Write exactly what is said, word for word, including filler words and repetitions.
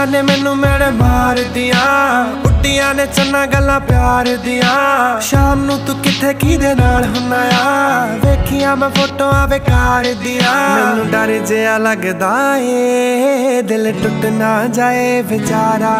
कुड़ियां ने मैनू मेरे मार दिया, बुड्डियां ने चन्ना गल्लां प्यार दिया। शाम नू तू किथे किदे नाल हुन्ना आ, वेखिया मैं फोटोआं बेकार दिया। मैनू डर जिहा लगदा ए दिल टुट ना जाए बेचारा।